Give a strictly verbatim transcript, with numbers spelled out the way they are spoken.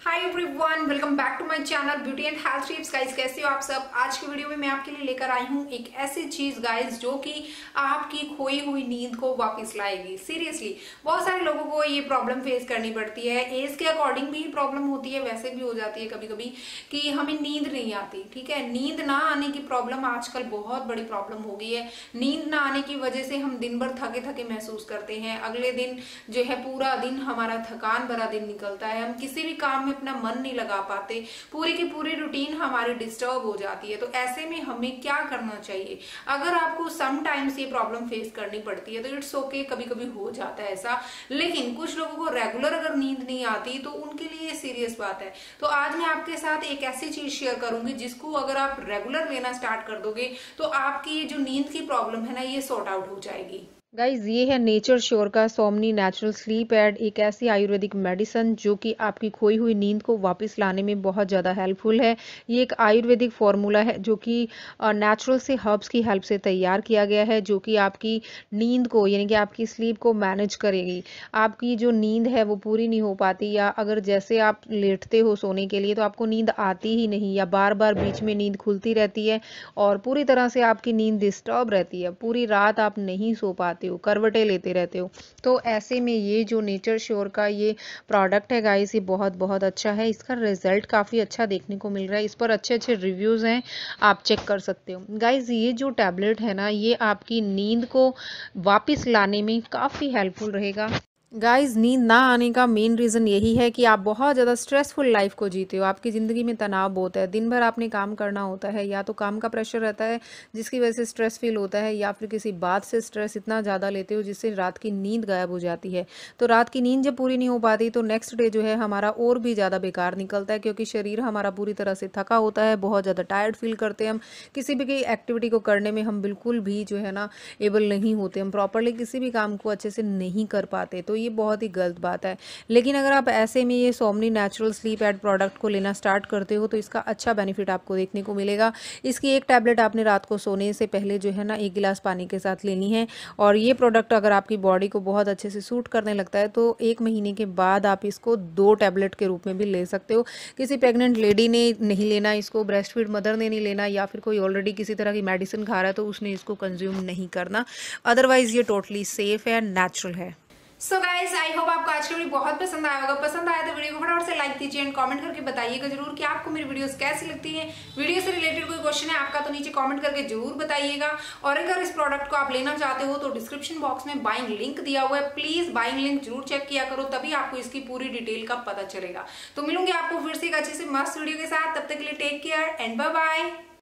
Hi everyone, welcome back to my channel beauty and health tips. Guys कैसे हो आप सब। आज की वीडियो में मैं आपके लिए लेकर आई हूँ एक ऐसी चीज गाइस जो कि आपकी खोई हुई नींद को वापस लाएगी। सीरियसली बहुत सारे लोगों को ये प्रॉब्लम फेस करनी पड़ती है। एज के अकॉर्डिंग भी प्रॉब्लम होती है, वैसे भी हो जाती है कभी कभी कि हमें नींद नहीं आती। ठीक है, नींद ना आने की प्रॉब्लम आजकल बहुत बड़ी प्रॉब्लम हो गई है। नींद ना आने की वजह से हम दिन भर थके थके महसूस करते हैं। अगले दिन जो है पूरा दिन हमारा थकान भरा दिन निकलता है। हम किसी भी काम में अपना मन नहीं लगा पाते, पूरी की पूरी रूटीन हमारी डिस्टर्ब हो जाती है। तो ऐसे में हमें क्या करना चाहिए? अगर आपको समटाइम्स ये प्रॉब्लम फेस करनी पड़ती है तो इट्स ओके, कभी कभी हो जाता है ऐसा। लेकिन कुछ लोगों को रेगुलर अगर नींद नहीं आती तो उनके लिए सीरियस बात है। तो आज मैं आपके साथ एक ऐसी चीज शेयर करूंगी जिसको अगर आप रेगुलर लेना स्टार्ट कर दोगे तो आपकी ये जो नींद की प्रॉब्लम है ना, ये सॉर्ट आउट हो जाएगी। गाइज ये है नेचर श्योर का सोमनी नेचुरल स्लीप एड, एक ऐसी आयुर्वेदिक मेडिसिन जो कि आपकी खोई हुई नींद को वापस लाने में बहुत ज़्यादा हेल्पफुल है। ये एक आयुर्वेदिक फार्मूला है जो कि नेचुरल से हर्ब्स की हेल्प से तैयार किया गया है, जो कि आपकी नींद को यानी कि आपकी स्लीप को मैनेज करेगी। आपकी जो नींद है वो पूरी नहीं हो पाती, या अगर जैसे आप लेटते हो सोने के लिए तो आपको नींद आती ही नहीं, या बार बार बीच में नींद खुलती रहती है और पूरी तरह से आपकी नींद डिस्टर्ब रहती है, पूरी रात आप नहीं सो पाते हो, करवटें लेते रहते हो। तो ऐसे में ये जो नेचर श्योर का ये प्रोडक्ट है गाइस, ये बहुत बहुत अच्छा है। इसका रिजल्ट काफ़ी अच्छा देखने को मिल रहा है। इस पर अच्छे अच्छे रिव्यूज़ हैं, आप चेक कर सकते हो। गाइस ये जो टैबलेट है ना, ये आपकी नींद को वापस लाने में काफ़ी हेल्पफुल रहेगा। गाइस नींद ना आने का मेन रीज़न यही है कि आप बहुत ज़्यादा स्ट्रेसफुल लाइफ को जीते हो। आपकी ज़िंदगी में तनाव बहुत है, दिन भर आपने काम करना होता है, या तो काम का प्रेशर रहता है जिसकी वजह से स्ट्रेस फील होता है, या फिर किसी बात से स्ट्रेस इतना ज़्यादा लेते हो जिससे रात की नींद गायब हो जाती है। तो रात की नींद जब पूरी नहीं हो पाती तो नेक्स्ट डे जो है हमारा और भी ज़्यादा बेकार निकलता है, क्योंकि शरीर हमारा पूरी तरह से थका होता है, बहुत ज़्यादा टायर्ड फील करते हैं। हम किसी भी एक्टिविटी को करने में हम बिल्कुल भी जो है ना एबल नहीं होते, हम प्रॉपरली किसी भी काम को अच्छे से नहीं कर पाते। तो ये बहुत ही गलत बात है। लेकिन अगर आप ऐसे में ये सोमनी नेचुरल स्लीप एड प्रोडक्ट को लेना स्टार्ट करते हो तो इसका अच्छा बेनिफिट आपको देखने को मिलेगा। इसकी एक टैबलेट आपने रात को सोने से पहले जो है ना एक गिलास पानी के साथ लेनी है, और ये प्रोडक्ट अगर आपकी बॉडी को बहुत अच्छे से सूट करने लगता है तो एक महीने के बाद आप इसको दो टैबलेट के रूप में भी ले सकते हो। किसी प्रेग्नेंट लेडी ने नहीं लेना इसको, ब्रेस्ट फीड मदर ने नहीं लेना, या फिर कोई ऑलरेडी किसी तरह की मेडिसिन खा रहा है तो उसने इसको कंज्यूम नहीं करना। अदरवाइज ये टोटली सेफ है, नेचुरल है। सो गाइस, आई होप आपको आज की वीडियो बहुत पसंद आया होगा। पसंद आया तो वीडियो को फटाफट से लाइक कीजिए एंड कमेंट करके बताइएगा जरूर कि आपको मेरी वीडियोस कैसी लगती हैं। वीडियो से रिलेटेड कोई क्वेश्चन है आपका तो नीचे कमेंट करके जरूर बताइएगा। और अगर इस प्रोडक्ट को आप लेना चाहते हो तो डिस्क्रिप्शन बॉक्स में बाइंग लिंक दिया हुआ है, प्लीज बाइंग लिंक जरूर चेक किया करो, तभी आपको इसकी पूरी डिटेल का पता चलेगा। तो मिलूंगी आपको फिर से एक अच्छे से मस्त वीडियो के साथ। तब तक के लिए take care and bye bye.